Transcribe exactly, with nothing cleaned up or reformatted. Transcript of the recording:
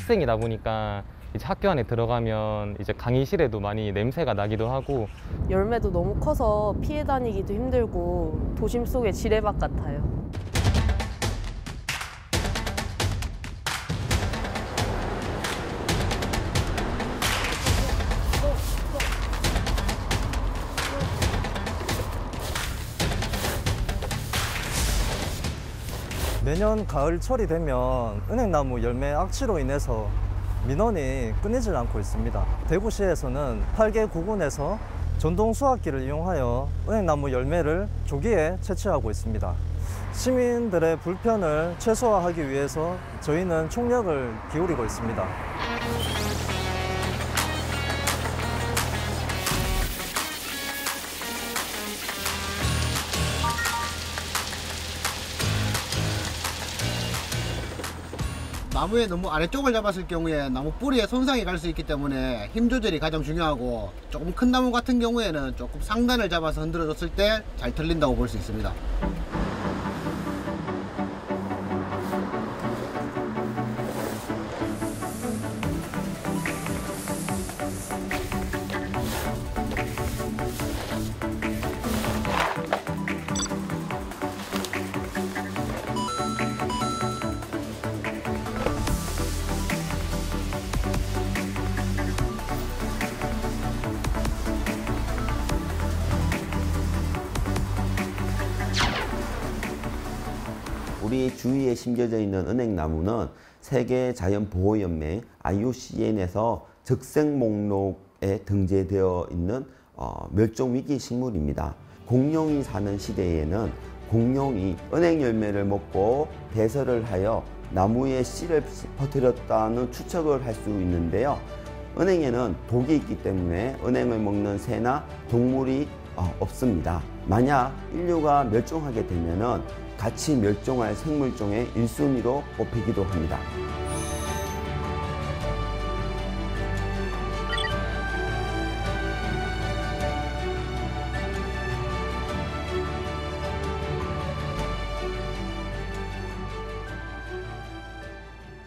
학생이다 보니까 이제 학교 안에 들어가면 이제 강의실에도 많이 냄새가 나기도 하고 열매도 너무 커서 피해 다니기도 힘들고 도심 속의 지뢰밭 같아요. 매년 가을철이 되면 은행나무 열매 악취로 인해서 민원이 끊이질 않고 있습니다. 대구시에서는 팔 개 구군에서 전동 수확기를 이용하여 은행나무 열매를 조기에 채취하고 있습니다. 시민들의 불편을 최소화하기 위해서 저희는 총력을 기울이고 있습니다. 나무의 너무 아래쪽을 잡았을 경우에 나무 뿌리에 손상이 갈 수 있기 때문에 힘 조절이 가장 중요하고, 조금 큰 나무 같은 경우에는 조금 상단을 잡아서 흔들어 줬을 때 잘 털린다고 볼 수 있습니다. 우리 주위에 심겨져 있는 은행나무는 세계자연보호연맹 아이유씨엔에서 적색 목록에 등재되어 있는 어, 멸종위기 식물입니다. 공룡이 사는 시대에는 공룡이 은행 열매를 먹고 배설을 하여 나무에 씨를 퍼뜨렸다는 추측을 할 수 있는데요. 은행에는 독이 있기 때문에 은행을 먹는 새나 동물이 어, 없습니다. 만약 인류가 멸종하게 되면은 같이 멸종할 생물종의 일 순위로 꼽히기도 합니다.